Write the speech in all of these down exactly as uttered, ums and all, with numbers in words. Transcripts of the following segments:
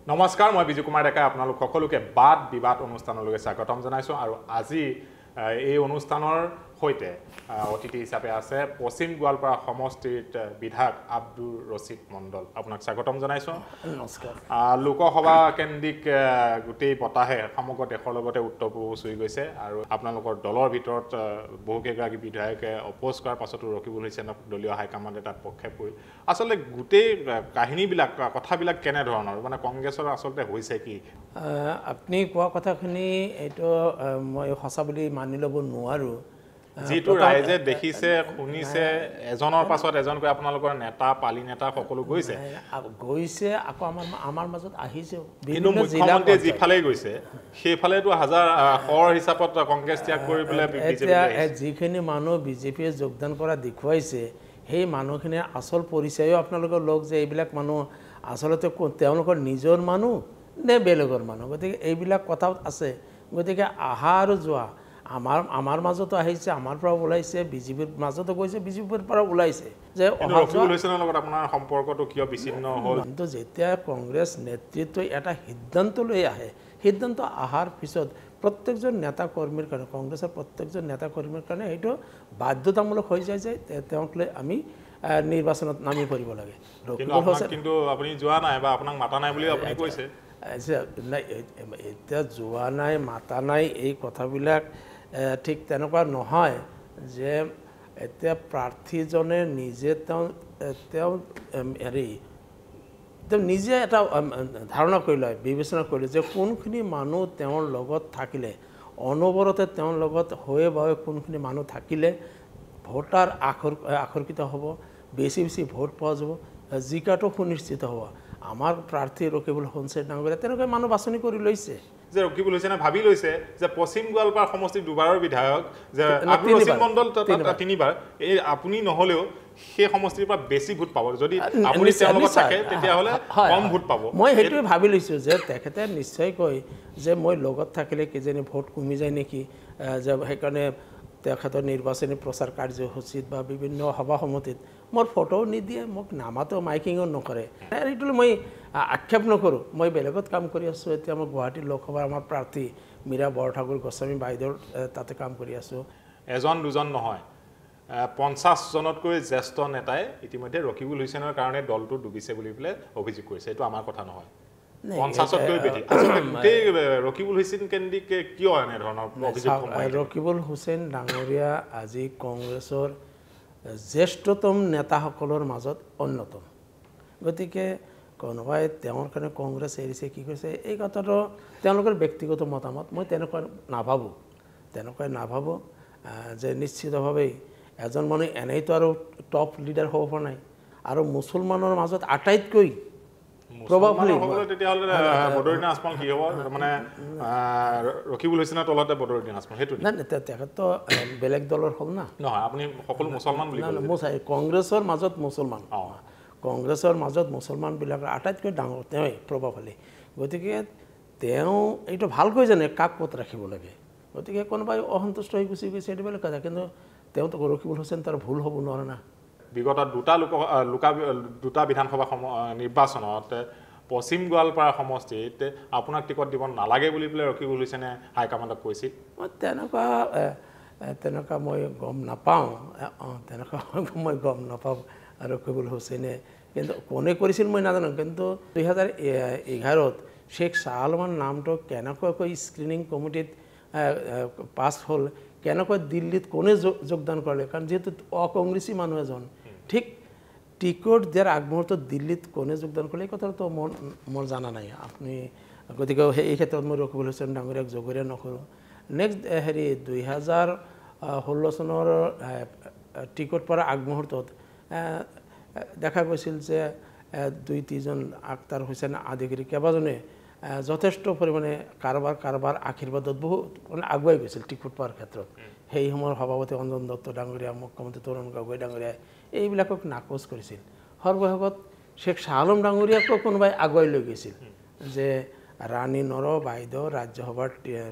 নমস্কাৰ মই বিজু কুমাৰ ডেকা আপোনালোক সকলোকে বাদ বিবাদ অনুষ্ঠানলৈকে স্বাগতম জনাইছো আৰু আজি এই অনুষ্ঠানৰ হৈতে অতিথি হিচাপে আছে পশ্চিম গোৱালপাৰা সমষ্টিৰ বিধায়ক আব্দুৰ ৰছিদ মণ্ডল আপোনাক স্বাগতম জনাইছো নমস্কাৰ লোকসভা কেন্দ্ৰিক গুটেই বতাহে সমগ্ৰ দেশৰ লগতে উত্তৰ পূব চুই গৈছে আৰু আপোনালোকৰ দলৰ ভিতৰত বহুকেইগৰাকী বিধায়কে অপোজ কৰাৰ পাছতো ৰকিবুল হুছেইনক দলীয় হাইকমাণ্ডে তাত পক্ষে পৰিল আচলতে গুটেই কাহিনীবিলাক কথাবিলাক কেনে ধৰণৰ মানে কংগ্ৰেছৰ আচলতে হৈছে কি আপুনি কোৱা কথাখিনি এইটো মই সঁচা বুলি মানি ল'ব নোৱাৰো যেটো ৰাইজে দেখিছে শুনিছে এজনৰ পাছত এজনকৈ আপোনালোকৰ নেতা পালি নেতা সকলো গৈছে গৈছে আকৌ আমাৰ আমাৰ মাজত আহিছে কিন্তু মুখ্যমন্ত্ৰী যিফালে গৈছে সেইফালেতো হাজাৰ শৰ হিচাপত কংগ্ৰেছ ত্যাগ কৰি পেলাই বিজেপি যিখিনি মানুহ বিজেপিয়ে যোগদান কৰা দেখুৱাইছে সেই মানুহখিনিৰ আচল পৰিচয়ও আপোনালোকৰ লোক যে এইবিলাক মানুহ আচলতে তেওঁলোকৰ নিজৰ মানুহ নে বেলেগৰ মানুহ গতিকে এইবিলাক কথা আছে গতিকে আহা আৰু যোৱা আমাৰ আমাৰ মাজতো আহিছে আমাৰ পৰা ওলাইছে বিজেপিৰ মাজতো গৈছে বিজেপিৰ পৰা ওলাইছে যে ৰকিবুল হুছেইনৰ লগত আপোনাৰ সম্পৰ্কটো কিয় বিচ্ছিন্ন হ'ল কিন্তু যেতিয়া কংগ্ৰেছ নেতৃত্বই এটা সিদ্ধান্ত লৈ আহে সিদ্ধান্ত আহাৰ পিছত প্ৰত্যেকজন নেতা কৰ্মীৰ কাৰণে কংগ্ৰেছৰ প্ৰত্যেকজন নেতা কৰ্মীৰ কাৰণে এইটো বাধ্যতামূলক হৈ যায় যে তেওঁক লৈ আমি নিৰ্বাচনত নামি পৰিব লাগে কিন্তু আপুনি যোৱা নাই বা আপোনাক মাতা নাই বুলি আপুনি কৈছে এতিয়া যোৱা নাই মাতা নাই এই কথাবিলাক ঠিক তেনেকুৱা নহয় যে এতিয়া প্ৰাৰ্থীজনে নিজে তেওঁ তেওঁ হেৰি তেওঁ নিজে এটা ধাৰণা কৰি লয় বিবেচনা কৰিলে যে কোনখিনি মানুহ তেওঁৰ লগত থাকিলে অনবৰতে তেওঁৰ লগত হৈ বা কোনখিনি মানুহ থাকিলে ভোটাৰ আখৰ আকৰ্ষিত হ'ব বেছি বেছি ভোট পোৱা যাব জিকাটো সুনিশ্চিত হ'ব আমাৰ প্ৰাৰ্থী ৰকিবুল হুছেইন ডাঙৰীয়া তেনেকৈ মানুহ বাছনি কৰি লৈছে যে ৰকিবুল হুছেইনে ভাবি লৈছে যে পশ্চিম গোৱালপাৰা সমষ্টিৰ দুবাৰৰ বিধায়ক যে আব্দুৰ ৰছিদ মণ্ডল তিনিবাৰ এই আপুনি নহলেও সেই সমষ্টিৰ পৰা বেছি ভোট পাব যদি আপুনি তেওঁৰ লগত থাকে তেতিয়াহ'লে কম ভোট পাব মই সেইটোৱে ভাবি লৈছোঁ যে তেখেতে নিশ্চয় কয় যে মই লগত থাকিলে কিজানি ভোট কমি যায় নেকি যে সেইকাৰণে তেখেতৰ নিৰ্বাচনী প্ৰচাৰ কাৰ্যসূচীত বা বিভিন্ন সভা সমিতিত মোৰ ফটোও নিদিয়ে মোক নামাতো মাইকিঙো নকৰে এইটো মই আক্ষেপ নকৰোঁ মই বেলেগত কাম কৰি আছোঁ এতিয়া মই গুৱাহাটীৰ লোকসভাৰ আমাৰ প্ৰাৰ্থী মীৰা বৰঠাকুৰ গোস্বামী বাইদেউৰ তাতে কাম কৰি আছোঁ এজন দুজন নহয় পঞ্চাছজনতকৈ জ্যেষ্ঠ নেতাই ইতিমধ্যে ৰকিবুল হুছেইনৰ কাৰণে দলটো ডুবিছে বুলি পেলাই অভিযোগ কৰিছে এইটো আমাৰ কথা নহয় পঞ্চাছতকৈ বেছি আচলতে গোটেই ৰকিবুল হুছেইন কেন্দ্ৰিক কিয় এনেধৰণৰ অভিযোগ ৰকিবুল হুছেইন ডাঙৰীয়া আজি কংগ্ৰেছৰ জ্যেষ্ঠতম নেতাসকলৰ মাজত অন্যতম গতিকে কোনোবাই তেওঁৰ কাৰণে কংগ্ৰেছ এৰিছে কি কৰিছে এই কথাটো তেওঁলোকৰ ব্যক্তিগত মতামত মই তেনেকুৱা নাভাবোঁ তেনেকৈ নাভাবোঁ যে নিশ্চিতভাৱেই এজন মানুহ এনেইতো আৰু টপ লিডাৰ হ'ব পৰা নাই আৰু মুছলমানৰ মাজত আটাইতকৈ প্ৰভাৱশালী তেতিয়াহ'লে বদৰুদ্দিন আজমল কি হ'ব মানে ৰকিবুল হুছেইনৰ তলতে বদৰুদ্দিন আজমল সেইটো নাই তেখেততো বেলেগ দলৰ হ'ল না নহয় আপুনি সকলো মুছলমান বুলি ক'লে কংগ্ৰেছৰ মাজত মুছলমান কংগ্ৰেছৰ মাজত মুছলমানবিলাকৰ আটাইতকৈ ডাঙৰ তেওঁই প্ৰভাৱশালী গতিকে তেওঁ এইটো ভালকৈ জানে কাক ক'ত ৰাখিব লাগে গতিকে কোনোবাই অসন্তুষ্ট হৈ গুচি গৈছে এইটো বেলেগ কথা কিন্তু তেওঁতো ৰকিবুল হুছেইন তাৰ ভুল হ'ব নোৱাৰে না বিগত দুটা লোক লোকা দুটা বিধানসভা নিৰ্বাচনত পশ্চিম গোৱালপাৰা সমষ্টিত আপোনাক টিকট দিব নালাগে বুলি পেলাই ৰকিবুল হুছেইনে হাইকমাণ্ডক কৈছিল মই তেনেকুৱা তেনেকুৱা মই গম নাপাওঁ অঁ তেনেকুৱা মই গম নাপাওঁ ৰকিবুল হুছেইনে কিন্তু কোনে কৰিছিল মই নাজানো কিন্তু দুই হাজাৰ এঘাৰত শ্বেখ শ্বাহ আলমৰ নামটো কেনেকুৱাকৈ স্ক্ৰিনিং কমিটিত পাছ হ'ল কেনেকৈ দিল্লীত কোনে যোগদান কৰিলে কাৰণ যিহেতু অকংগ্ৰেছী মানুহ এজন ঠিক টিকট দিয়াৰ আগমুহূৰ্তত দিল্লীত কোনে যোগদান কৰিলে এই কথাটো মোৰ মোৰ জানা নাই আপুনি গতিকে এই ক্ষেত্ৰত মই ৰকিবুল হুছেইন ডাঙৰীয়াক জগৰীয়া নকৰোঁ নেক্সট হেৰি দুই হাজাৰ ষোল্ল চনৰ টিকট পোৱাৰ আগমুহূৰ্তত দেখা গৈছিল যে দুই তিনিজন আখতাৰ হুছেইন আদি কৰি কেইবাজনে যথেষ্ট পৰিমাণে কাৰোবাৰ কাৰোবাৰ আশীৰ্বাদত বহুত মানে আগুৱাই গৈছিল টিকট পোৱাৰ ক্ষেত্ৰত সেই সময়ৰ সভাপতি অঞ্জন দত্ত ডাঙৰীয়া মুখ্যমন্ত্ৰী তৰুণ গগৈ ডাঙৰীয়াই এইবিলাকক নাকচ কৰিছিল সৰ্বশেষত শ্বেখ শ্বাহ আলম ডাঙৰীয়াকো কোনোবাই আগুৱাই লৈ গৈছিল যে ৰাণী নৰ বাইদেউ ৰাজ্যসভাৰ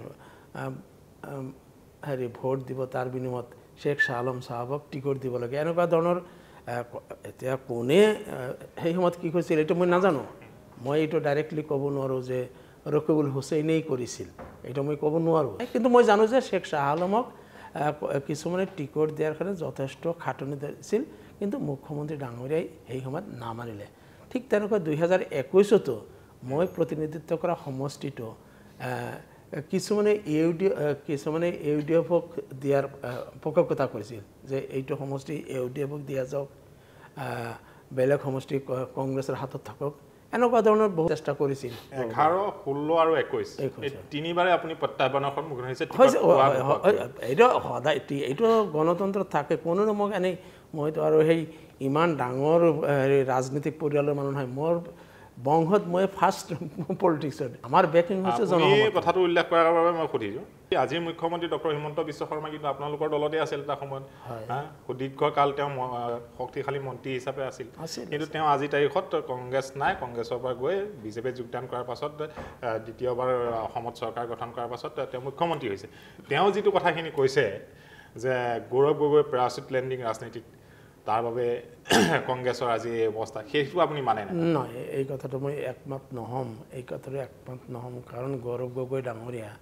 হেৰি ভোট দিব তাৰ বিনিময়ত শ্বেখ শ্বাহ আলম চাহাবক টিকট দিব লাগে এনেকুৱা ধৰণৰ এতিয়া কোনে সেই সময়ত কি কৈছিল এইটো মই নাজানো মই এইটো ডাইৰেক্টলি ক'ব নোৱাৰোঁ যে ৰকিবুল হুছেইনেই কৰিছিল এইটো মই ক'ব নোৱাৰোঁ কিন্তু মই জানো যে শেখ শ্বাহ আলমক কিছুমানে টিকট দিয়াৰ কাৰণে যথেষ্ট খাটনি দিছিল কিন্তু মুখ্যমন্ত্ৰী ডাঙৰীয়াই সেই সময়ত নামানিলে ঠিক তেনেকৈ দুই হাজাৰ একৈছতো মই প্ৰতিনিধিত্ব কৰা সমষ্টিটো কিছুমানে ইউ ডি কিছুমানে ইউ ডি এফক দিয়াৰ পক্ষপাত কৰিছিল যে এইটো সমষ্টি ইউ ডি এফক দিয়া যাওক বেলেগ সমষ্টি কংগ্ৰেছৰ হাতত থাকক এনেকুৱা ধৰণৰ বহু চেষ্টা কৰিছিল এঘাৰ ষোল্ল আৰু একৈছ তিনিবাৰে আপুনি প্ৰত্যাহ্বানৰ সন্মুখীন হৈছে এইটো সদায় এইটো গণতন্ত্ৰ থাকে কোনো মোক এনেই মইতো আৰু সেই ইমান ডাঙৰ ৰাজনীতিক পৰিয়ালৰ মানুহ নহয় মোৰ বংশত মই ফাৰ্ষ্ট পলিটিক্সত আমাৰ বেকিং হৈছে জনসমৰ্থন কথাটো উল্লেখ কৰাৰ বাবে মই সুধিছোঁ আজিৰ মুখ্যমন্ত্ৰী ডক্টৰ হিমন্ত বিশ্ব শৰ্মা কিন্তু আপোনালোকৰ দলতে আছিল এটা সময়ত সুদীৰ্ঘকাল তেওঁ শক্তিশালী মন্ত্ৰী হিচাপে আছিল কিন্তু তেওঁ আজিৰ তাৰিখত কংগ্ৰেছ নাই কংগ্ৰেছৰ পৰা গৈ বিজেপিত যোগদান কৰাৰ পাছত দ্বিতীয়বাৰ অসমত চৰকাৰ গঠন কৰাৰ পাছত তেওঁ মুখ্যমন্ত্ৰী হৈছে তেওঁ যিটো কথাখিনি কৈছে যে গৌৰৱ গগৈ পেৰাচুট লেণ্ডিং ৰাজনীতিত তাৰ বাবে কংগ্ৰেছৰ আজি এই অৱস্থা সেইটো আপুনি মানে নহয় এই কথাটো মই একমত নহ'ম এই কথাটো একমত নহ'ম কাৰণ গৌৰৱ গগৈ ডাঙৰীয়া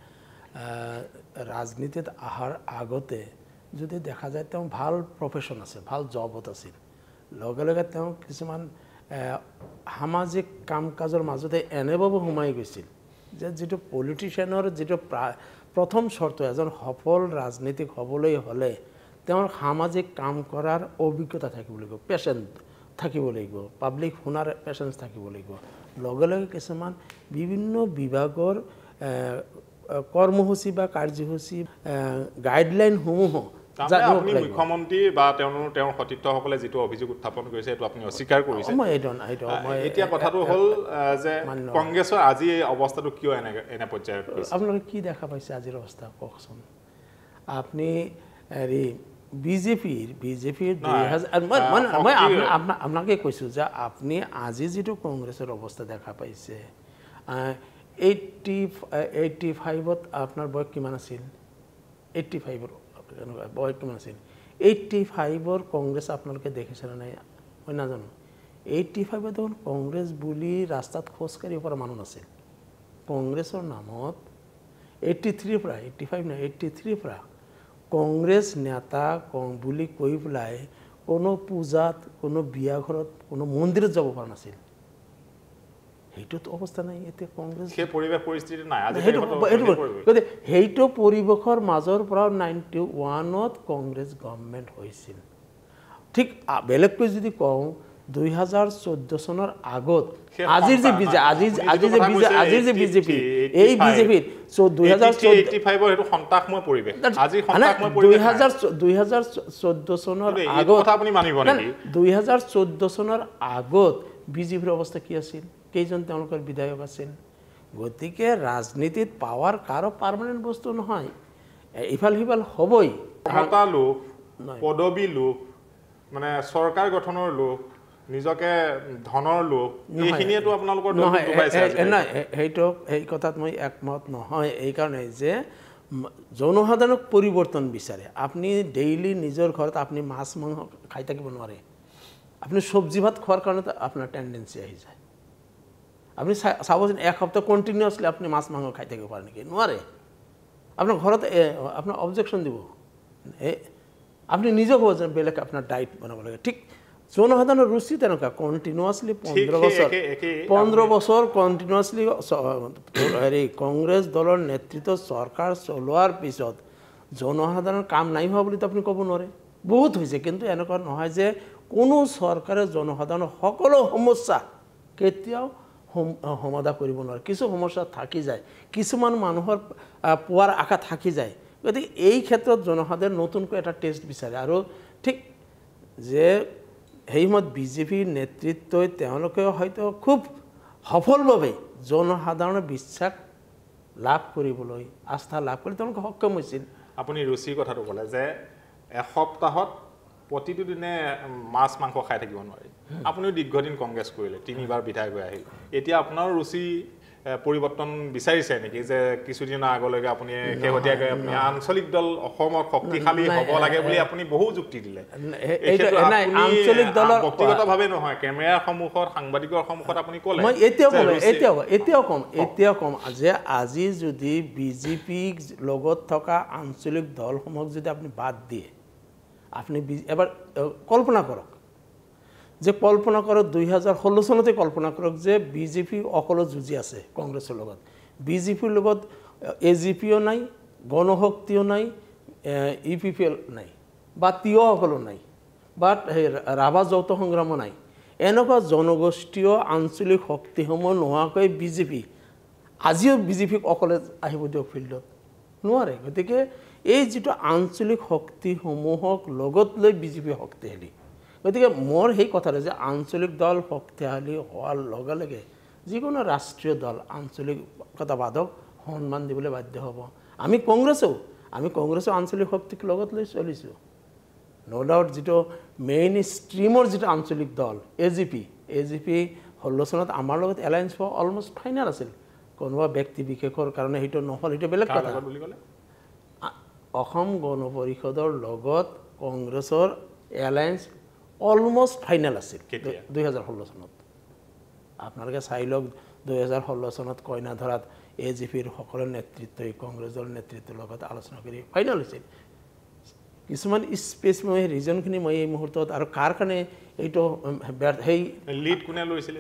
ৰাজনীতিত অহাৰ আগতে যদি দেখা যায় তেওঁ ভাল প্ৰফেশ্যন আছে ভাল জবত আছিল লগে লগে তেওঁ কিছুমান সামাজিক কাম কাজৰ মাজতে এনেভাৱে সোমাই গৈছিল যে যিটো পলিটিচিয়ানৰ যিটো প্ৰথম চৰ্ত এজন সফল ৰাজনীতিক হ'বলৈ হ'লে তেওঁৰ সামাজিক কাম কৰাৰ অভিজ্ঞতা থাকিব লাগিব পেচেণ্ট থাকিব লাগিব পাব্লিক শুনাৰ পেচেঞ্চ থাকিব লাগিব লগে লগে কিছুমান বিভিন্ন বিভাগৰ কৰ্মসূচী বা কাৰ্যসূচী গাইডলাইনসমূহ আপুনি মুখ্যমন্ত্ৰী বা তেওঁৰ তেওঁৰ সতীৰ্থসকলে যিটো অভিযোগ উত্থাপন কৰিছে এইটো আপুনি অস্বীকাৰ কৰিছে এতিয়া কথাটো হ'ল যে কংগ্ৰেছৰ আজি এই অৱস্থাটো কিয় এনে এনে পৰ্যায়ত আপোনালোকে কি দেখা পাইছে আজিৰ অৱস্থা কওকচোন আপুনি হেৰি বিজেপিৰ বিজেপিৰ দুই হাজাৰ মই আপোনাকে কৈছোঁ যে আপুনি আজি যিটো কংগ্ৰেছৰ অৱস্থা দেখা পাইছে এইটটি এইটটি ফাইভত আপোনাৰ বয়স কিমান আছিল এইটটি ফাইভৰ বয়স কিমান আছিল এইটটি ফাইভৰ কংগ্ৰেছ আপোনালোকে দেখিছেনে নাই মই নাজানো এইটটি ফাইভত দেখোন কংগ্ৰেছ বুলি ৰাস্তাত খোজকাঢ়িব পৰা মানুহ নাছিল কংগ্ৰেছৰ নামত এইটটি থ্ৰীৰ পৰা এইটটি ফাইভ নাই এইটটি থ্ৰীৰ পৰা কংগ্ৰেছ নেতা বুলি কৈ পেলাই কোনো পূজাত কোনো বিয়া ঘৰত কোনো মন্দিৰত যাব পৰা নাছিল সেইটোত অৱস্থা নাই এতিয়া কংগ্ৰেছ সেই পৰিৱেশ পৰিস্থিতি নাই সেইটো পৰিৱেশৰ মাজৰ পৰা নাইণ্টি ওৱানত কংগ্ৰেছ গভৰ্ণমেণ্ট হৈছিল ঠিক বেলেগকৈ যদি কওঁ দুই হাজাৰ চৈধ্য চনৰ আগত আজিৰ যে আজিৰ আজিৰ যে আজিৰ যে বিজেপি এই বিজেপিত দুই হাজাৰ দুই হাজাৰ চৈধ্য চনৰ আগত দুই হাজাৰ চৈধ্য চনৰ আগত বিজেপিৰ অৱস্থা কি আছিল কেইজন তেওঁলোকৰ বিধায়ক আছিল গতিকে ৰাজনীতিত পাৱাৰ কাৰো পাৰ্মানেণ্ট বস্তু নহয় ইফাল সিফাল হ'বই লোক পদবী লোক মানে চৰকাৰ গঠনৰ লোক নিজকে ধনৰ লোক এইখিনিয়েতো আপোনালোকৰ সেইটো সেই কথাত মই একমত নহয় এইকাৰণে যে জনসাধাৰণক পৰিৱৰ্তন বিচাৰে আপুনি ডেইলি নিজৰ ঘৰত আপুনি মাছ মাংস খাই থাকিব নোৱাৰে আপুনি চব্জি ভাত খোৱাৰ কাৰণে আপোনাৰ টেণ্ডেঞ্চি আহি যায় আপুনি চাবচোন এক সপ্তাহ কণ্টিনিউৱাছলি আপুনি মাছ মাংস খাই থাকিব পাৰে নেকি নোৱাৰে আপোনাৰ ঘৰত আপোনাৰ অবজেকশ্যন দিব আপুনি নিজে ক'ব যে বেলেগ আপোনাৰ ডায়েট বনাব লাগে ঠিক জনসাধাৰণৰ ৰুচি তেনেকুৱা কণ্টিনিউৱাছলি পোন্ধৰ বছৰ পোন্ধৰ বছৰ কণ্টিনিউৱাছলি হেৰি কংগ্ৰেছ দলৰ নেতৃত্বত চৰকাৰ চলোৱাৰ পিছত জনসাধাৰণৰ কাম নাই হোৱা বুলিতো আপুনি ক'ব নোৱাৰে বহুত হৈছে কিন্তু এনেকুৱা নহয় যে কোনো চৰকাৰে জনসাধাৰণৰ সকলো সমস্যা কেতিয়াও সমাধা কৰিব নোৱাৰে কিছু সমস্যা থাকি যায় কিছুমান মানুহৰ পোৱাৰ আশা থাকি যায় গতিকে এই ক্ষেত্ৰত জনসাধাৰণ নতুনকৈ এটা টেষ্ট বিচাৰে আৰু ঠিক যে সেই সময়ত বিজেপিৰ নেতৃত্বই তেওঁলোকে হয়তো খুব সফলভাৱে জনসাধাৰণৰ বিশ্বাস লাভ কৰিবলৈ আস্থা লাভ কৰি তেওঁলোকে সক্ষম হৈছিল আপুনি ৰুচিৰ কথাটো ক'লে যে এসপ্তাহত প্ৰতিটো দিনে মাছ মাংস খাই থাকিব নোৱাৰি আপুনিও দীৰ্ঘদিন কংগ্ৰেছ কৰিলে তিনিবাৰ বিধায়ক হৈ আহিল এতিয়া আপোনাৰ ৰুচি পৰিৱৰ্তন বিচাৰিছে নেকি যে কিছুদিনৰ আগলৈকে আপুনি শেহতীয়াকৈ আপুনি আঞ্চলিক দল অসমৰ শক্তিশালী হ'ব লাগে বুলি আপুনি বহু যুক্তি দিলে আঞ্চলিক দলৰ ব্যক্তিগতভাৱে নহয় কেমেৰাৰ সন্মুখত সাংবাদিকৰ সন্মুখত আপুনি ক'লে মই এতিয়াও ক'ম এতিয়াও এতিয়াও ক'ম এতিয়াও ক'ম যে আজি যদি বিজেপি লগত থকা আঞ্চলিক দলসমূহক যদি আপুনি বাদ দিয়ে আপনি এবার কল্পনা করক যে কল্পনা করক দুই হাজার ষোল্ল চনতে কল্পনা করক যে বিজেপি অকলে যুঁজি আছে কংগ্রেসের লগত বিজেপির লগত এ জি পিও নাই গণশক্তিও নাই ই পি পি এল নাই বা তিয় সকলো নাই বা ৰাভা যৌথ সংগ্ৰামো নাই এনেকুৱা জনগোষ্ঠীয় আঞ্চলিক শক্তিসমূহ নোহোৱাকৈ বিজেপি আজিও বিজেপিক অকলে আহিব দিয়ক ফিল্ডত নোৱাৰে গতিকে এই যেটো আঞ্চলিক শক্তিসমূহক লগত লৈ বিজেপি শক্তিশালী গতিকে মোৰ সেই কথাটো যে আঞ্চলিক দল শক্তিশালী হোৱাৰ লগে লগে যিকোনো ৰাষ্ট্ৰীয় দল আঞ্চলিকতাবাদক সন্মান দিবলৈ বাধ্য হ'ব আমি কংগ্ৰেছও আমি কংগ্ৰেছৰ আঞ্চলিক শক্তিক লগত লৈ চলিছোঁ নো ডাউট যেটো মেইন ষ্ট্ৰীমৰ যেটো আঞ্চলিক দল A G P A G P ষোল্ল চনত আমাৰ লগত এলায়েন্স হোৱা অলমষ্ট ফাইনেল আছিল কোনোবা ব্যক্তি বিশেষৰ কাৰণে সেইটো নহ'ল সেইটো বেলেগ কথা বুলি ক'লে অসম গণ পৰিষদৰ লগত কংগ্ৰেছৰ এলায়েন্স অলমষ্ট ফাইনেল আছিল দুই হাজাৰ ষোল্ল চনত আপোনালোকে চাই লওক দুই হাজাৰ ষোল্ল চনত কইনা ধৰাত এ জি পিৰ সকলো নেতৃত্বই কংগ্ৰেছৰ নেতৃত্বৰ লগত আলোচনা কৰি ফাইনেল হৈছিল কিছুমান স্পেচ মই ৰিজনখিনি মই এই মুহূৰ্তত আৰু কাৰ কাৰণে এইটো সেই লিড কোনে লৈছিল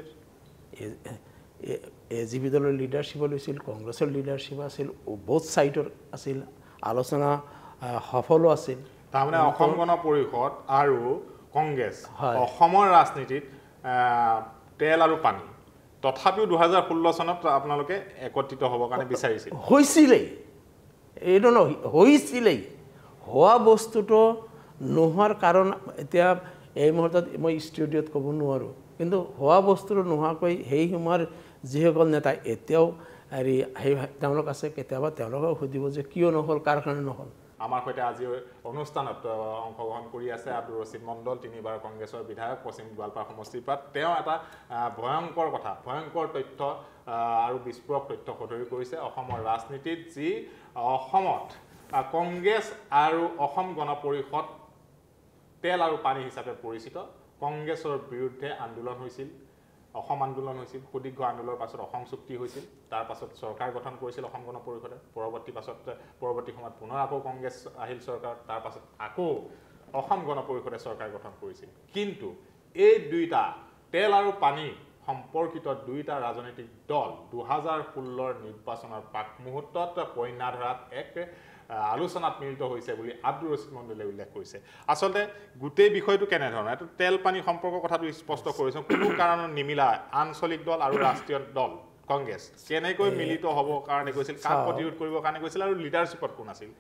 এ জি পি দলৰ লিডাৰশ্বিপ লৈছিল কংগ্ৰেছৰ লিডাৰশ্বিপ আছিল বোথ ছাইডৰ আছিল আলোচনা সফলো আছিল তাৰমানে অসম গণ পৰিষদ আৰু কংগ্ৰেছ অসমৰ ৰাজনীতিত তেল আৰু পানী তথাপিও দুই হাজাৰ ষোল্ল চনত আপোনালোকে একত্ৰিত হ'ব কাৰণে বিচাৰিছিল হৈছিলেই এইটো নহয় হৈছিলেই হোৱা বস্তুটো নোহোৱাৰ কাৰণ এতিয়া এই মুহূৰ্তত মই ষ্টুডিঅ'ত ক'ব নোৱাৰোঁ কিন্তু হোৱা বস্তুটো নোহোৱাকৈ সেই সময়ৰ যিসকল নেতা এতিয়াও হেৰি সেই তেওঁলোক আছে কেতিয়াবা তেওঁলোকক সুধিব যে কিয় নহ'ল কাৰ কাৰণে নহ'ল আমাৰ সৈতে আজি অনুষ্ঠানত অংশগ্ৰহণ কৰি আছে আব্দুৰ ৰছিদ মণ্ডল তিনিবাৰ কংগ্ৰেছৰ বিধায়ক পশ্চিম গোৱালপাৰা সমষ্টিৰ পৰা তেওঁ এটা ভয়ংকৰ কথা ভয়ংকৰ তথ্য আৰু বিস্ফোৰক তথ্য সদৰি কৰিছে অসমৰ ৰাজনীতিত যি অসমত কংগ্ৰেছ আৰু অসম গণ পৰিষদ তেল আৰু পানী হিচাপে পৰিচিত কংগ্ৰেছৰ বিৰুদ্ধে আন্দোলন হৈছিল অসম আন্দোলন হৈছিল সুদীৰ্ঘ আন্দোলনৰ পাছত অসম চুক্তি হৈছিল তাৰ পাছত চৰকাৰ গঠন কৰিছিল অসম গণ পৰিষদে পৰৱৰ্তী পাছত পৰৱৰ্তী সময়ত পুনৰ আকৌ কংগ্ৰেছ আহিল চৰকাৰ তাৰ পাছত আকৌ অসম গণ পৰিষদে চৰকাৰ গঠন কৰিছিল কিন্তু এই দুইটা তেল আৰু পানী সম্পৰ্কিত দুইটা ৰাজনৈতিক দল দুই হাজাৰ ষোল্লৰ নিৰ্বাচনৰ প্ৰাক মুহূৰ্তত কইনা ধৰাত এক আলোচনাত মিলিত হৈছে বুলি আব্দুৰ ৰছিদ মণ্ডলে উল্লেখ কৰিছে আচলতে গোটেই বিষয়টো কেনেধৰণৰ এটা তেল পানী সম্পৰ্কৰ কথাটো স্পষ্ট কৰিছোঁ কোনো কাৰণত নিমিলা আঞ্চলিক দল আৰু ৰাষ্ট্ৰীয় দল কংগ্ৰেছ কেনেকৈ মিলিত হ'ব কাৰণে কৈছিল কাক প্ৰতিৰোধ কৰিবৰ কাৰণে কৈছিল আৰু লিডাৰশ্বিপত কোন আছিল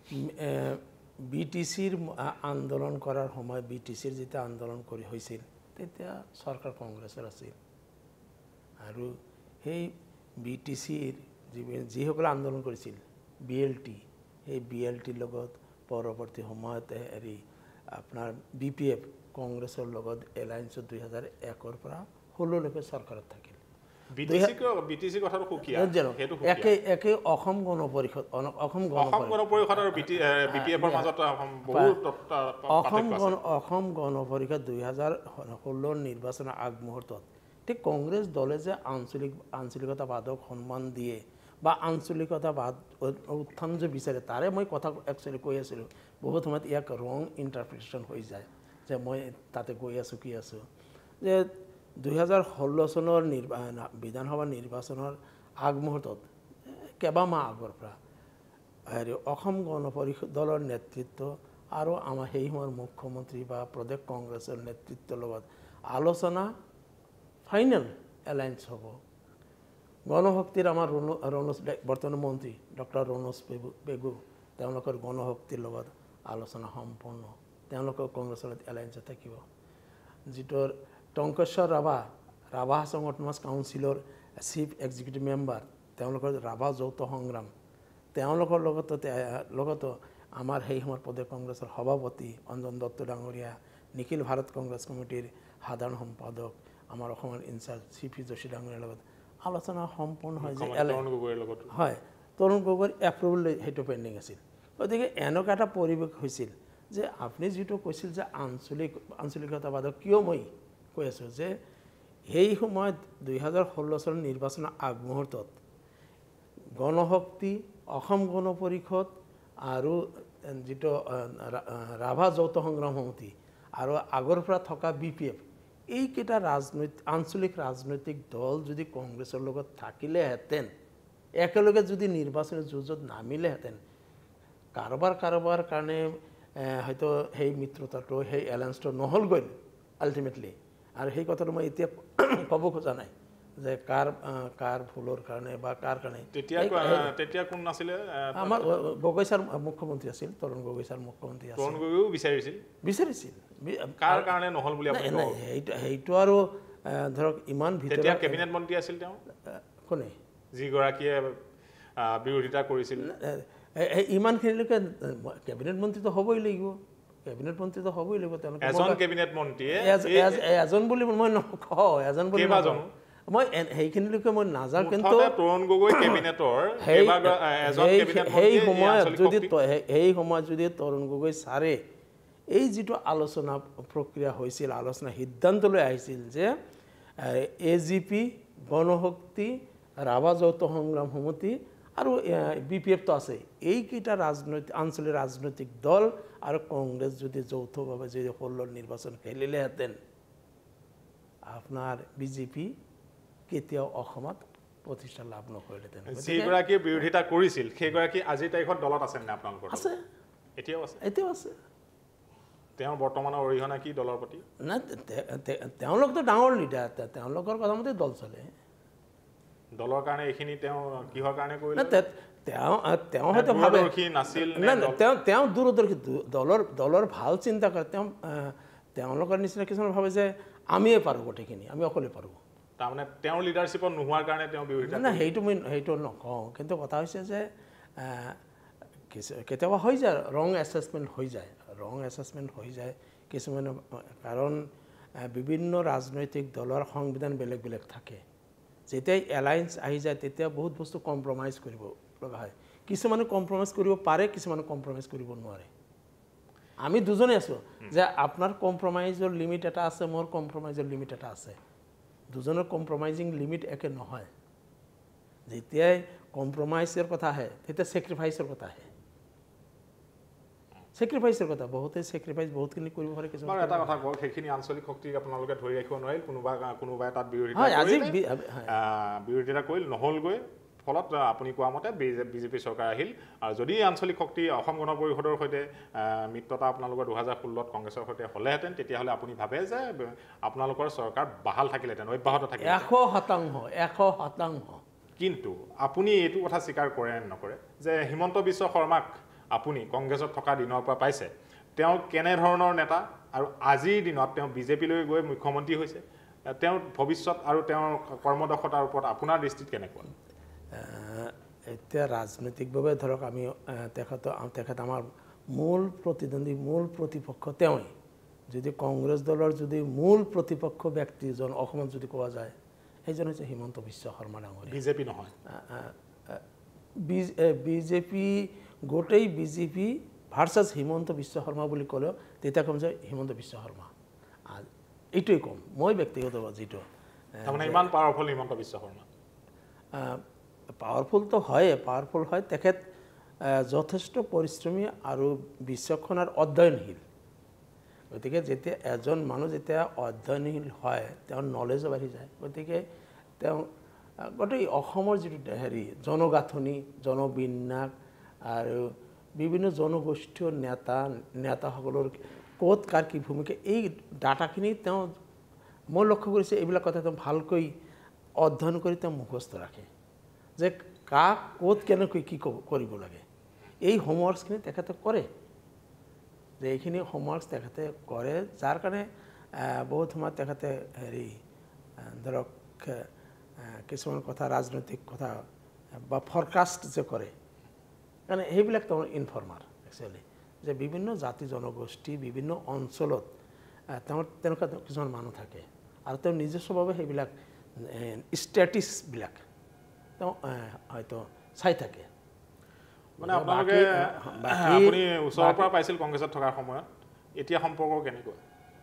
বি টি চিৰ আন্দোলন কৰাৰ সময় বি টি চিৰ যেতিয়া আন্দোলন কৰি হৈছিল তেতিয়া চৰকাৰ কংগ্ৰেছৰ আছিল আৰু সেই বি টি চিৰ যিসকলে আন্দোলন কৰিছিল বি এল টি এই বি এল টিৰ লগত পৰৱৰ্তী সময়ত হেৰি আপোনাৰ বি পি এফ কংগ্ৰেছৰ লগত এলায়েন্সত দুই হাজাৰ একৰ পৰা ষোল্ললৈকে চৰকাৰত থাকিল একে একে অসম গণ পৰিষদ অসম গণ পৰিষদ আৰু বি পি এফৰ মাজত অসম গণ অসম গণ পৰিষদ দুই হাজাৰ ষোল্লৰ নিৰ্বাচনৰ আগমুহূৰ্তত ঠিক কংগ্ৰেছ দলে যে আঞ্চলিক আঞ্চলিকতাবাদক সন্মান দিয়ে বা আঞ্চলিকতাবাদ উত্থান যে বিচাৰে তাৰে মই কথা একচুৱেলি কৈ আছিলোঁ বহুত সময়ত ইয়াক ৰং ইণ্টাৰপ্ৰিটেশ্যন হৈ যায় যে মই তাতে গৈ আছোঁ কি আছোঁ যে দুই হাজাৰ ষোল্ল চনৰ নিৰ্বা বিধানসভা নিৰ্বাচনৰ আগমুহূৰ্তত কেইবামাহ আগৰ পৰা হেৰি অসম গণ পৰিষদ দলৰ নেতৃত্ব আৰু আমাৰ সেই সময়ৰ মুখ্যমন্ত্ৰী বা প্ৰদেশ কংগ্ৰেছৰ নেতৃত্বৰ লগত আলোচনা ফাইনেল এলায়েন্স হ'ব গণশক্তিৰ আমাৰ ৰণো ৰণোজ বৰ্তমান মন্ত্ৰী ডক্টৰ ৰণোজ পেগু পেগু তেওঁলোকৰ গণশক্তিৰ লগত আলোচনা সম্পূৰ্ণ তেওঁলোকৰ কংগ্ৰেছৰ এলায়েন্সত থাকিব যিটো টংকেশ্বৰ ৰাভা ৰাভা সংগঠনৰ কাউন্সিলৰ চিফ এক্সিকিউটিভ মেম্বাৰ তেওঁলোকৰ ৰাভা যৌথ সংগ্ৰাম তেওঁলোকৰ লগতো লগতো আমাৰ সেই সময়ৰ প্ৰদেশ কংগ্ৰেছৰ সভাপতি অঞ্জন দত্ত ডাঙৰীয়া নিখিল ভাৰত কংগ্ৰেছ কমিটিৰ সাধাৰণ সম্পাদক আমাৰ অসমৰ ইনচাৰ্জ চি পি যোশী ডাঙৰীয়াৰ লগত আলোচনা সম্পূৰ্ণ হয় যে তৰুণ গগৈৰ লগত হয় তৰুণ গগৈৰ এপ্ৰুভেল সেইটো পেণ্ডিং আছিল গতিকে এনেকুৱা এটা পৰিৱেশ হৈছিল যে আপুনি যিটো কৈছিল যে আঞ্চলিক আঞ্চলিকতাবাদক কিয় মই কৈ আছোঁ যে সেই সময়ত দুই হাজাৰ ষোল্ল চনৰ নিৰ্বাচনৰ আগমুহূৰ্তত গণশক্তি অসম গণ পৰিষদ আৰু যিটো ৰাভা যৌথ সংগ্ৰাম সমিতি আৰু আগৰ পৰা থকা বি পি এফ এইকেইটা ৰাজনৈতিক আঞ্চলিক ৰাজনৈতিক দল যদি কংগ্ৰেছৰ লগত থাকিলেহেঁতেন একেলগে যদি নিৰ্বাচনী যুঁজত নামিলেহেঁতেন কাৰোবাৰ কাৰোবাৰ কাৰণে হয়তো সেই মিত্ৰতাটো সেই এলায়েন্সটো নহ'ল গ'ল আল্টিমেটলি আৰু সেই কথাটো মই এতিয়া ক'ব খোজা নাই যে কাৰ কাৰ ভুলৰ কাৰণে বা কাৰ কাৰণে তেতিয়া তেতিয়া কোন নাছিলে আমাৰ গগৈ ছাৰ মুখ্যমন্ত্ৰী আছিল তৰুণ গগৈ ছাৰ মুখ্যমন্ত্ৰী আছিল তৰুণ গগৈও বিচাৰিছিল বিচাৰিছিল কাৰ কাৰণে নহ'ল বুলি আপুনি নাই সেইটো সেইটো আৰু ধৰক ইমান ভিতৰত তেতিয়া কেবিনেট মন্ত্ৰী আছিল তেওঁ কোনে যিগৰাকীয়ে বিৰোধিতা কৰিছিল ইমানখিনিলৈকে কেবিনেট মন্ত্ৰীটো হ'বই লাগিব কেবিনেট মন্ত্ৰীটো হ'বই লাগিব তেওঁলোকে এজন কেবিনেট মন্ত্ৰীয়ে এজন বুলি মই নকওঁ এজন বুলি মই সেইখিনিলৈকে মই নাযাওঁ কিন্তু তৰুণ গগৈ কেবিনেটৰ সেই সময়ত যদি সেই সময়ত যদি তৰুণ গগৈ ছাৰে এই যিটো আলোচনা প্ৰক্ৰিয়া হৈছিল আলোচনা সিদ্ধান্তলৈ আহিছিল যে A G P Ganashakti Rabha যৌথ সংগ্ৰাম সমিতি আৰু বি পি এফটো আছে এইকেইটা ৰাজনৈতিক আঞ্চলিক ৰাজনৈতিক দল আৰু কংগ্ৰেছ যদি যৌথভাৱে যদি ষোল্লৰ নিৰ্বাচন খেলিলেহেঁতেন আপোনাৰ বি জে পি কেতিয়াও অসমত প্ৰতিষ্ঠা লাভ নকৰিলেহেঁতেন যিগৰাকীয়ে বিৰোধিতা কৰিছিল সেইগৰাকী আজিৰ তাৰিখত দলত আছে নে আপোনালোকৰ আছে এতিয়াও আছে এতিয়াও আছে তেওঁৰ বৰ্তমানৰ অৰিহণা কি দলৰ প্ৰতি নাই তেওঁলোকতো ডাঙৰ লিডাৰ তেওঁলোকৰ কথা মতে দল চলে দলৰ কাৰণে এইখিনি তেওঁ কিহৰ কাৰণে কৰিলে তেওঁ তেওঁ হয়তো ভাবে নাছিল তেওঁ তেওঁ দূৰদৰ্শী দলৰ দলৰ ভাল চিন্তা কৰে তেওঁ তেওঁলোকৰ নিচিনা কিছুমান ভাবে যে আমিয়ে পাৰোঁ গোটেইখিনি আমি অকলে পাৰোঁ তাৰমানে তেওঁৰ লিডাৰশ্বিপত নোহোৱাৰ কাৰণে তেওঁ বিৰোধিতা নাই সেইটো মই সেইটো নকওঁ কিন্তু কথা হৈছে যে কেতিয়াবা হৈ যায় ৰং এছেছমেণ্ট হৈ যায় ৰং এছেছমেণ্ট হৈ যায় কিছুমানে কাৰণ বিভিন্ন ৰাজনৈতিক দলৰ সংবিধান বেলেগ বেলেগ থাকে যেতিয়াই এলায়েন্স আহি যায় তেতিয়া বহুত বস্তু কম্প্ৰমাইজ কৰিব লগা হয় কিছুমানে কম্প্ৰমাইজ কৰিব পাৰে কিছুমানে কম্প্ৰমাইজ কৰিব নোৱাৰে আমি দুজনে আছোঁ যে আপোনাৰ কম্প্ৰমাইজৰ লিমিট এটা আছে মোৰ কম্প্ৰমাইজৰ লিমিট এটা আছে দুজনৰ কম্প্ৰমাইজিং লিমিট একে নহয় যেতিয়াই কম্প্ৰমাইজৰ কথা আহে তেতিয়া ছেক্ৰিফাইচৰ কথা আহে ছেক্ৰিফাইচৰ কথা বহুতে ছেক্ৰিফাইচ বহুতখিনি কৰিব পাৰে কিছুমান এটা কথা কওক সেইখিনি আঞ্চলিক শক্তিক আপোনালোকে ধৰি ৰাখিব নোৱাৰিল কোনোবা কোনোবাই তাত বিৰোধিতা বিৰোধিতা কৰিল নহ'লগৈ ফলত আপুনি কোৱা মতে বিজেপি চৰকাৰ আহিল আৰু যদি আঞ্চলিক শক্তি অসম গণ পৰিষদৰ সৈতে মিত্ৰতা আপোনালোকৰ দুহেজাৰ ষোল্লত কংগ্ৰেছৰ সৈতে হ'লেহেঁতেন তেতিয়াহ'লে আপুনি ভাবে যে আপোনালোকৰ চৰকাৰ বাহাল থাকিলেহেঁতেন অব্যাহত থাকিলে এশ শতাংশ এশ শতাংশ কিন্তু আপুনি এইটো কথা স্বীকাৰ কৰে নকৰে যে হিমন্ত বিশ্ব শৰ্মাক আপুনি কংগ্ৰেছত থকা দিনৰ পৰা পাইছে তেওঁ কেনেধৰণৰ নেতা আৰু আজিৰ দিনত তেওঁ বিজেপিলৈ গৈ মুখ্যমন্ত্ৰী হৈছে তেওঁৰ ভৱিষ্যত আৰু তেওঁৰ কৰ্মদক্ষতাৰ ওপৰত আপোনাৰ দৃষ্টিত কেনেকুৱা এতিয়া ৰাজনৈতিকভাৱে ধৰক আমি তেখেত তেখেত আমাৰ মূল প্ৰতিদ্বন্দ্বী মূল প্ৰতিপক্ষ তেওঁই যদি কংগ্ৰেছ দলৰ যদি মূল প্ৰতিপক্ষ ব্যক্তিজন অসমত যদি কোৱা যায় সেইজন হৈছে হিমন্ত বিশ্ব শৰ্মা ডাঙৰীয়া বিজেপি নহয় বিজেপি গোটেই বিজেপি ভাৰ্চাছ হিমন্ত বিশ্ব শৰ্মা বুলি ক'লেও তেতিয়া ক'ম যে হিমন্ত বিশ্ব শৰ্মা এইটোৱেই ক'ম মই ব্যক্তিগতভাৱে যিটো তাৰমানে ইমান পাৱাৰফুল হিমন্ত বিশ্ব শৰ্মা পাৱাৰফুলটো হয় পাৱাৰফুল হয় তেখেত যথেষ্ট পৰিশ্ৰমী আৰু বিচক্ষণাৰ অধ্যয়নশীল গতিকে যেতিয়া এজন মানুহ যেতিয়া অধ্যয়নশীল হয় তেওঁৰ নলেজো বাঢ়ি যায় গতিকে তেওঁ গোটেই অসমৰ যিটো হেৰি জনগাঁথনি জনবিন্যাস আৰু বিভিন্ন জনগোষ্ঠীয় নেতা নেতাসকলৰ ক'ত কাৰ কি ভূমিকা এই ডাটাখিনি তেওঁ মই লক্ষ্য কৰিছোঁ এইবিলাক কথা তেওঁ ভালকৈ অধ্যয়ন কৰি তেওঁ মুখস্থ ৰাখে যে কাক ক'ত কেনেকৈ কি কৰিব লাগে এই হোমৱৰ্কছখিনি তেখেতে কৰে যে এইখিনি হোমৱৰ্কছ তেখেতে কৰে যাৰ কাৰণে বহুত সময়ত তেখেতে হেৰি ধৰক কিছুমান কথা ৰাজনৈতিক কথা বা ফৰকাষ্ট যে কৰে কাৰণ সেইবিলাক তেওঁৰ ইনফৰ্মাৰ একচুৱেলি যে বিভিন্ন জাতি জনগোষ্ঠী বিভিন্ন অঞ্চলত তেওঁৰ তেনেকুৱা কিছুমান মানুহ থাকে আৰু তেওঁ নিজস্বভাৱে সেইবিলাক ষ্টেটিছবিলাক তেওঁ হয়তো চাই থাকে মানে আপোনালোকে আপুনি ওচৰৰ পৰা পাইছিল কংগ্ৰেছত থকাৰ সময়ত এতিয়া সম্পৰ্ক কেনেকুৱা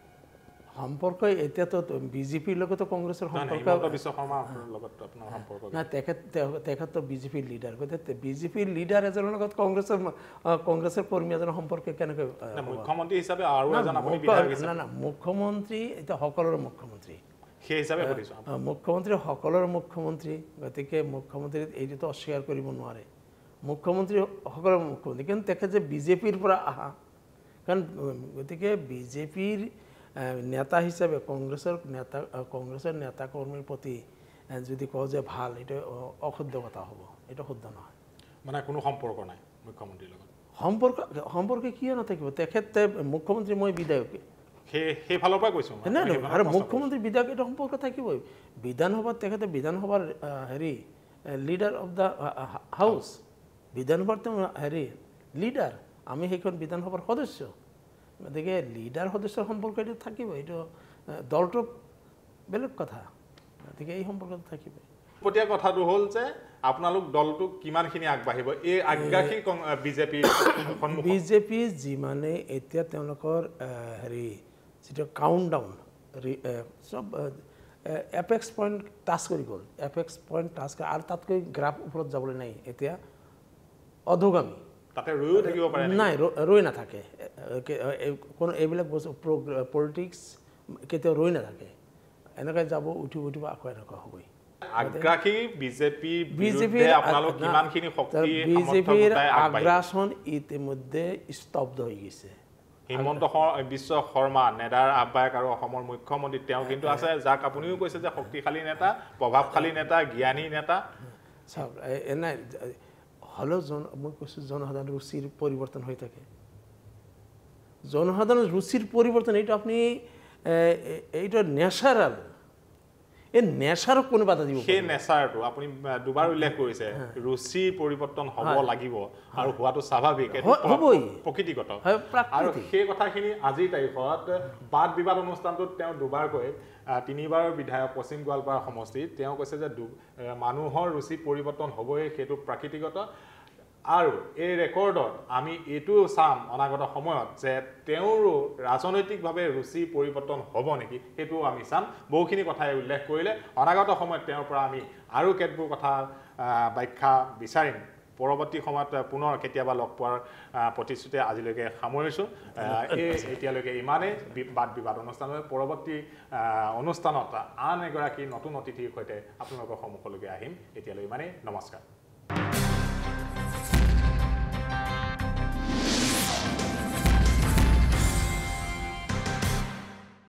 সম্পৰ্ক এতিয়াতো বিজেপিৰ লগতো কংগ্ৰেছৰ সম্পৰ্ক বিশ্ব শৰ্মাৰ লগত আপোনাৰ সম্পৰ্ক নাই তেখেত তেখেততো বিজেপিৰ লিডাৰ গতিকে বিজেপিৰ লিডাৰ এজনৰ লগত কংগ্ৰেছৰ কংগ্ৰেছৰ কৰ্মী এজনৰ সম্পৰ্ক কেনেকৈ মুখ্যমন্ত্ৰী হিচাপে আৰু এজন আপুনি বিধায়ক হিচাপে না না মুখ্যমন্ত্ৰী এতিয়া সকলোৰে মুখ্যমন্ত্ৰী সেই হিচাপে সুধিছোঁ মুখ্যমন্ত্ৰী সকলোৰে মুখ্যমন্ত্ৰী গতিকে মুখ্যমন্ত্ৰী এইটোতো অস্বীকাৰ কৰিব নোৱাৰে মুখ্যমন্ত্ৰী সকলোৰে মুখ্যমন্ত্ৰী কিন্তু তেখেত যে বিজেপিৰ পৰা আহা কাৰণ গতিকে বিজেপিৰ নেতা হিচাপে কংগ্ৰেছৰ নেতা কংগ্ৰেছৰ নেতা কৰ্মীৰ প্ৰতি যদি কওঁ যে ভাল এইটো অশুদ্ধ কথা হ'ব এইটো শুদ্ধ নহয় মানে কোনো সম্পৰ্ক নাই মুখ্যমন্ত্ৰীৰ লগত সম্পৰ্ক সম্পৰ্ক কিয় নাথাকিব তেখেতে মুখ্যমন্ত্ৰী মই বিধায়ক সেই সেইফালৰ পৰা কৈছোঁ নাই আৰু মুখ্যমন্ত্ৰী বিধায়ক এইটো সম্পৰ্ক থাকিবই বিধানসভাত তেখেতে বিধানসভাৰ হেৰি লিডাৰ অফ দ্য হাউচ বিধানসভাৰ তেওঁ হেৰি লিডাৰ আমি সেইখন বিধানসভাৰ সদস্য গতিকে লিডাৰ সদস্যৰ সম্পৰ্ক এইটো থাকিব এইটো দলটো বেলেগ কথা গতিকে এই সম্পৰ্কটো থাকিব পটীয়া কথাটো হ'ল যে আপোনালোক দলটো কিমানখিনি আগবাঢ়িব এই আগ্ৰাসী বিজেপিৰ বিজেপি যিমানে এতিয়া তেওঁলোকৰ হেৰি যিটো কাউণ্ট ডাউন চব এপেক্স পইণ্ট টাচ কৰি গ'ল এপেক্স পইণ্ট টাচ কৰি আৰু তাতকৈ গ্ৰাফ ওপৰত যাবলৈ নাই এতিয়া অধোগামী তাতে ৰৈও থাকিব পাৰে নাই ৰৈ নাথাকে কোনো এইবিলাক বস্তু পলিটিক্স কেতিয়াও ৰৈ নাথাকে এনেকৈ যাব উঠিব উঠিব আকৌ এনেকুৱা হ'বই আগ্ৰাসী বিজেপি বিজেপিৰ আপোনালোক কিমানখিনি শক্তি বিজেপিৰ আগ্ৰাসন ইতিমধ্যে স্তব্ধ হৈ গৈছে হিমন্ত বিশ্ব শৰ্মা নেডাৰ আহ্বায়ক আৰু অসমৰ মুখ্যমন্ত্ৰী তেওঁ কিন্তু আছে যাক আপুনিও কৈছে যে শক্তিশালী নেতা প্ৰভাৱশালী নেতা জ্ঞানী নেতা চাওক এনে হ'লেও জন মই কৈছোঁ জনসাধাৰণৰ ৰুচিৰ পৰিৱৰ্তন হৈ থাকে জনসাধাৰণৰ ৰুচিৰ পৰিৱৰ্তন এইটো আপুনি এইটো নেচাৰেল এই নেচাৰক কোনো বাধা দিব সেই নেচাৰটো আপুনি দুবাৰ উল্লেখ কৰিছে ৰুচিৰ পৰিৱৰ্তন হ'ব লাগিব আৰু হোৱাটো স্বাভাৱিক হ'বই প্ৰকৃতিগত আৰু সেই কথাখিনি আজিৰ তাৰিখত বাদ বিবাদ অনুষ্ঠানটোত তেওঁ দুবাৰকৈ তিনিবাৰৰ বিধায়ক পশ্চিম গোৱালপাৰা সমষ্টিত তেওঁ কৈছে যে মানুহৰ ৰুচি পৰিৱৰ্তন হ'বই সেইটো প্ৰাকৃতিগত আৰু এই ৰেকৰ্ডত আমি এইটো চাম অনাগত সময়ত যে তেওঁৰো ৰাজনৈতিকভাৱে ৰুচি পৰিৱৰ্তন হ'ব নেকি সেইটো আমি চাম বহুখিনি কথাই উল্লেখ কৰিলে অনাগত সময়ত তেওঁৰ পৰা আমি আৰু কেতবোৰ কথা ব্যাখ্যা বিচাৰিম পৰৱৰ্তী সময়ত পুনৰ কেতিয়াবা লগ পোৱাৰ প্ৰতিশ্ৰুতি আজিলৈকে সামৰিছোঁ এই এতিয়ালৈকে ইমানেই বাদ বিবাদ অনুষ্ঠানৰ পৰৱৰ্তী অনুষ্ঠানত আন এগৰাকী নতুন অতিথিৰ সৈতে আপোনালোকৰ সন্মুখলৈকে আহিম এতিয়ালৈ ইমানেই নমস্কাৰ